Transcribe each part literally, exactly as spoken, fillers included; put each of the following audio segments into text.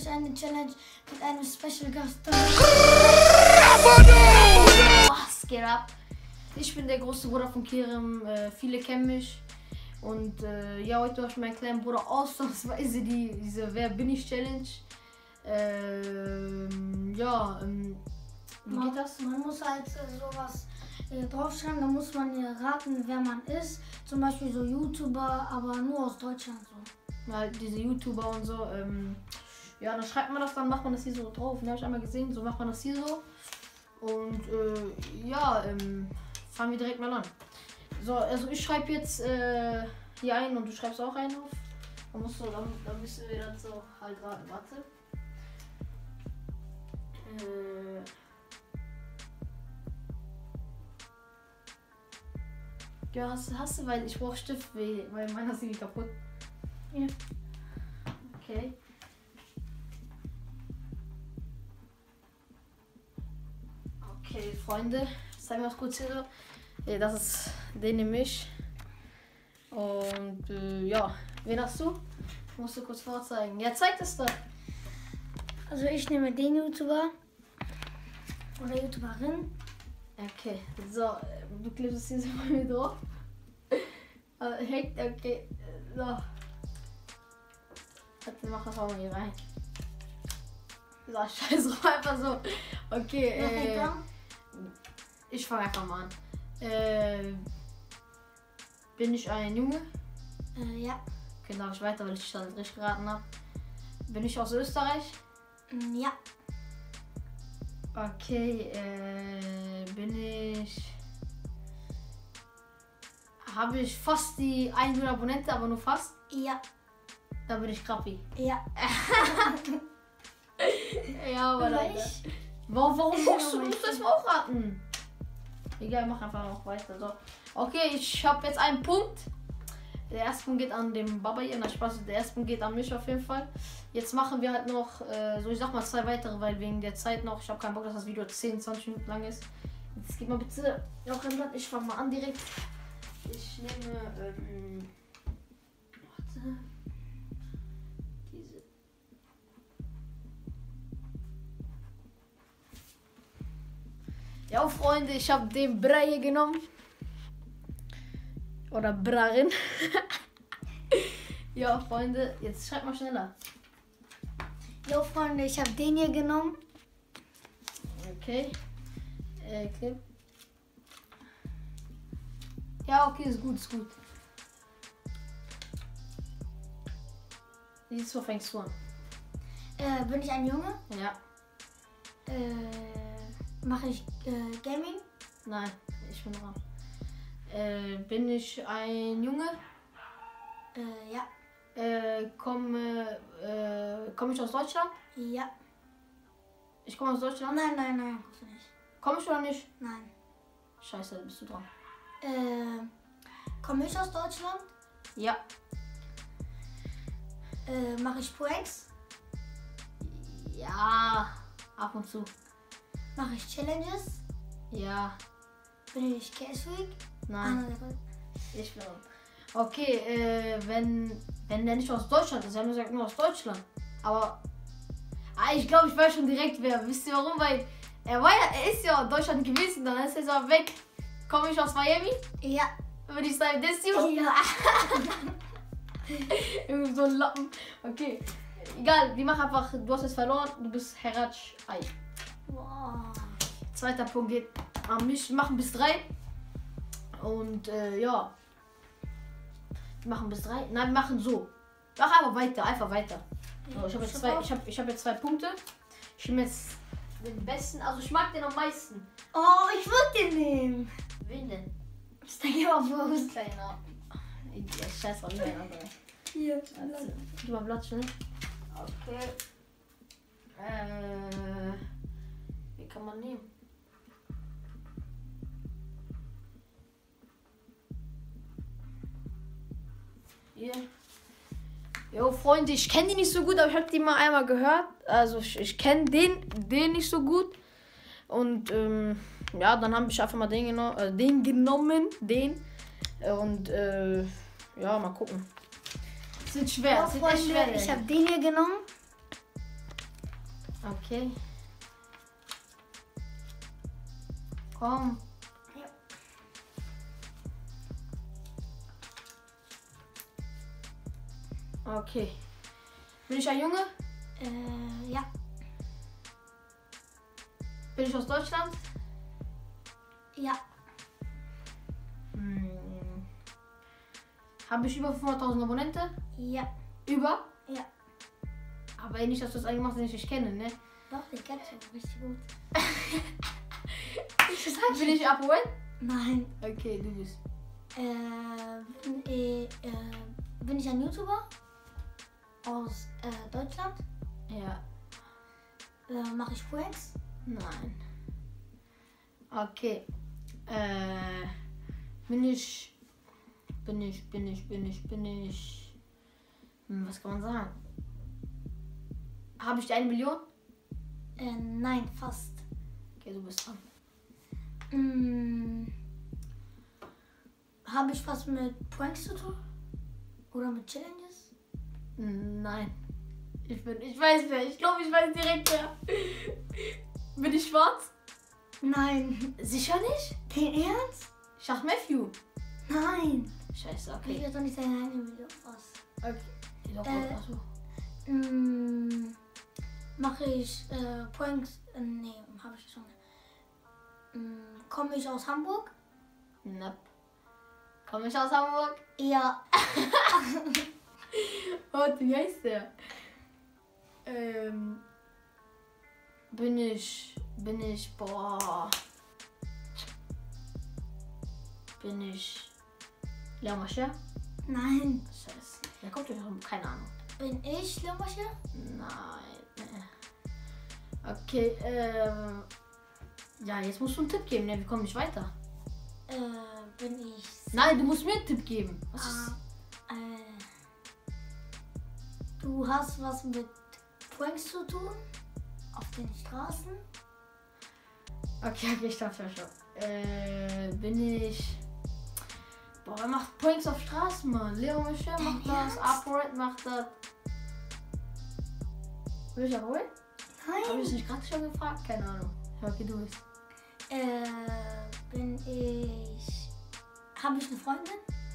ich eine Challenge mit einem Special Gast. Was geht ab? Ich bin der große Bruder von Kerem, äh, viele kennen mich. Und äh, ja, heute habe ich meinen kleinen Bruder ausnahmsweise die, diese Wer bin ich Challenge. Ähm, ja, ähm, wie man, geht das? Man muss halt äh, sowas äh, draufschreiben, da muss man äh, raten, wer man ist. Zum Beispiel so YouTuber, aber nur aus Deutschland so. Ja, diese YouTuber und so. Ähm, ja, dann schreibt man das, dann macht man das hier so drauf. Ne, habe ich einmal gesehen, so macht man das hier so. Und äh, ja, ähm, fangen wir direkt mal an. So, also ich schreibe jetzt äh, hier ein und du schreibst auch einen auf. Dann musst du, dann, dann müssen wir dann so halt raten. Warte. Äh, ja, hast, hast du, weil ich brauche Stift, weil weil meiner ist irgendwie kaputt. Ja. Okay. Okay, Freunde, zeigen wir uns kurz hier so. Ja, das ist den nämlich. Und äh, ja, wen hast du? Musst du kurz vorzeigen. Ja, zeig das doch. Also ich nehme den YouTuber oder YouTuberin. Okay, so, du klippst es hier so bei mir drauf. Also, hey, okay, so. Warte, mach das auch mal hier rein. So, scheiße, einfach so. Okay, äh, ich fange einfach mal an. Äh, bin ich ein Junge? Äh, ja. Okay, darf ich weiter, weil ich das richtig geraten habe. Bin ich aus Österreich? Ja. Okay, äh, bin ich... Habe ich fast die hundert Abonnenten, aber nur fast? Ja. Da bin ich Krappi. Ja. Ja, aber leider. Warum, warum musst du, musst du das mal auch raten? Egal, mach einfach noch weiter. So. Okay, ich habe jetzt einen Punkt. Der erste Punkt geht an den Baba hier. Na Spaß, der erste Punkt geht an mich auf jeden Fall. Jetzt machen wir halt noch, äh, so ich sag mal zwei weitere, weil wegen der Zeit noch, ich habe keinen Bock, dass das Video zehn, zwanzig Minuten lang ist. Jetzt gib mal bitte noch ein Blatt. Ich fange mal an direkt. Ich nehme, ähm, warte. Diese. Ja, Freunde, ich habe den Brei hier genommen. Oder Brarin. Ja, Freunde, jetzt schreibt mal schneller. Jo, Freunde, ich habe den hier genommen. Okay. Äh, Clip. Ja, okay, ist gut, ist gut. Dieses Mal fängst du an. Äh, bin ich ein Junge? Ja. Äh, mache ich äh, Gaming? Nein, ich bin dran. Äh, bin ich ein Junge? Äh, ja. Äh, komme, äh, komme ich aus Deutschland? Ja. Ich komme aus Deutschland? Nein, nein, nein, kommst du nicht. Komm ich oder nicht? Nein. Scheiße, bist du dran. Äh, komme ich aus Deutschland? Ja. Äh, mache ich Pranks? Ja, ab und zu. Mache ich Challenges? Ja. Bin ich Cashweek? Nein. Ich bin. Okay, äh, wenn, wenn der nicht aus Deutschland ist, haben wir gesagt nur aus Deutschland. Aber ah, ich glaube, ich weiß schon direkt wer. Wisst ihr warum? Weil er war ja, er ist ja in Deutschland gewesen, dann ist er so weg. Komme ich aus Miami? Ja. Würde ich sagen, das hier? Ja. Irgendwie so ein Lappen. Okay. Egal, wir machen einfach, du hast jetzt verloren, du bist Heratsch Ei. Wow. Zweiter Punkt geht an mich. Wir machen bis drei. Und äh, ja. Wir machen bis drei. Nein, wir machen so. Mach aber weiter, einfach weiter. So, ich habe jetzt, zwei, ich hab, ich hab jetzt zwei Punkte. Ich nehme jetzt den besten. Also ich mag den am meisten. Oh, ich würde den nehmen. Wen denn? Ist der hier auf Groß, kleiner. Ja, scheiß auf jeden andere. Hier. Also, gib mal Blatt schnell. Okay. Äh, wie kann man nehmen? Hier. Jo, Freunde, ich kenne die nicht so gut, aber ich habe die mal einmal gehört. Also ich, ich kenne den, den nicht so gut. Und ähm, ja, dann habe ich einfach mal den, geno äh, den genommen, den. Und äh, ja, mal gucken. Das wird schwer, Ja, das wird Freunde, echt schwer. ich habe den hier genommen. Okay. Komm. Ja. Okay. Bin ich ein Junge? Äh, ja. Bin ich aus Deutschland? Ja. Hm. Habe ich über fünfhunderttausend Abonnenten? Ja. Über? Ja. Aber nicht, dass du das eigentlich nicht ich kenne, ne? Doch, den kennst du richtig gut. Bin ich Apoel? Nein. Okay, du bist. Äh, bin, ich, äh, bin ich ein YouTuber aus äh, Deutschland? Ja. Äh, Mache ich Pranks? Nein. Okay. Äh, bin ich. Bin ich, bin ich, bin ich, bin ich. Hm, was kann man sagen? Habe ich eine Million? Äh, nein, fast. Okay, du bist dran. Mm, Habe ich was mit Pranks zu tun? Oder mit Challenges? Nein. Ich bin. Ich weiß wer. Ich glaube, ich weiß direkt wer. Bin ich schwarz? Nein. Sicher nicht? Den Ernst? Schach Matthew. Nein. Scheiße, Ich okay. will doch nicht deine eine Million was. Okay. Doch, Äh, achso. Mm, Mache ich äh, Pranks? Äh, nee, habe ich schon. Mm, Komme ich aus Hamburg? Nope. Komm ich aus Hamburg? Ja. Warte, wie heißt der? Ähm. Bin ich. Bin ich. Boah. Bin ich. Lehrmascher? Nein. Scheiße. Der kommt ja von. Keine Ahnung. Bin ich Limmerchen? Nein. nee. Okay, ähm. Ja, jetzt musst du einen Tipp geben, ne? Wir kommen nicht weiter. Äh, bin ich. Nein, du musst mir einen Tipp geben. Was ist? Ah, äh, du hast was mit Pranks zu tun? Auf den Straßen? Okay, okay, stopp, stopp, stopp. Äh, bin ich. Boah, wer macht Pranks auf Straßen, Mann? Leo Michel macht das, Upright macht das. Will ich Upright? Hab Nein. ich nicht gerade schon gefragt? Keine Ahnung. Ja, okay, du bist. Äh, bin ich. Habe ich eine Freundin?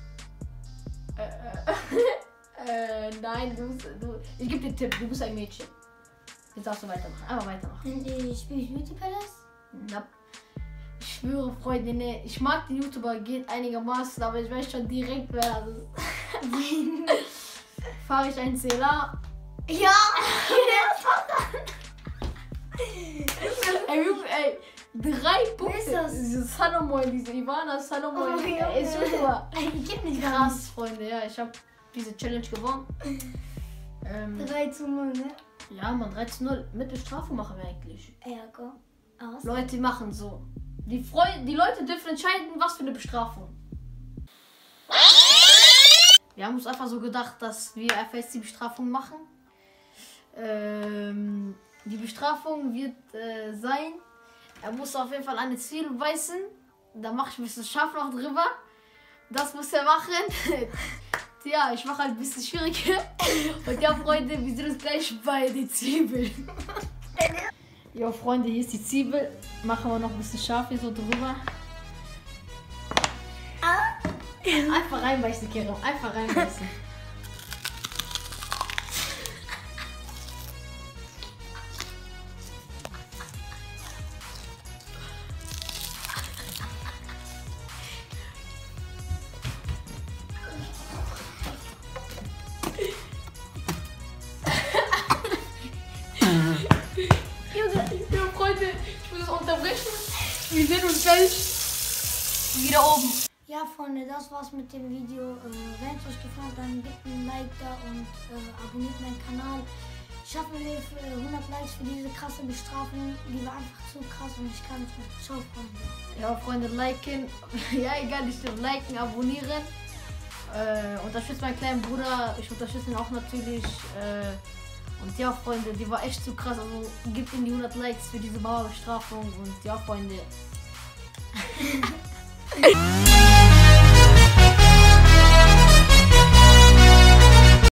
Äh, äh, äh, nein, du, musst- du. Ich gebe dir einen Tipp, du bist ein Mädchen. Jetzt darfst du weitermachen. Einfach weitermachen. Bin ich. Spiele ich Beauty Palace? Nope. Ich schwöre, Freunde, ne, ich mag die YouTuber, geht einigermaßen, aber ich weiß schon direkt, wer das ist. Fahre ich einen Zähler? Ja! Ey, Junge, ey, drei Punkte. ist das? Diese Salomon, diese Ivana Salomon. Oh, ja. Ey, ist super. Ich kenn nicht Krass, Freunde, ja, ich habe diese Challenge gewonnen. Ähm, drei zu null, ne? ja, man, drei zu null. Mit Bestrafung machen wir eigentlich. Ja, komm. Aus. Leute machen so. Die, Freu die Leute dürfen entscheiden, was für eine Bestrafung. Wir haben uns einfach so gedacht, dass wir einfach jetzt die Bestrafung machen. Ähm, die Bestrafung wird äh, sein, er muss auf jeden Fall eine Zwiebel beißen. Da mache ich ein bisschen scharf noch drüber. Das muss er machen. Ja, ich mache halt ein bisschen schwieriger. Und ja, Freunde, wir sehen uns gleich bei den Zwiebeln. Ja, Freunde, hier ist die Zwiebel. Machen wir noch ein bisschen scharf hier so drüber. Einfach reinbeißen, Kerem. Einfach reinbeißen. Ja, Freunde, ich muss es unterbrechen. Wir sehen uns gleich wieder oben. Ja, Freunde, das war's mit dem Video. Äh, Wenn es euch gefallen hat, dann gebt ein Like da und äh, abonniert meinen Kanal. Schaffen wir für hundert Likes für diese krasse Bestrafung. Die war einfach zu krass und ich kann nicht mehr. Ciao, Freunde. Ja, Freunde, liken. Ja, egal, nicht nur liken, abonnieren. Äh, unterstützt meinen kleinen Bruder. Ich unterstütze ihn auch natürlich. Äh, und ja, Freunde, die war echt zu krass. Also gebt ihm die hundert Likes für diese Bauerbestrafung. Und ja, Freunde.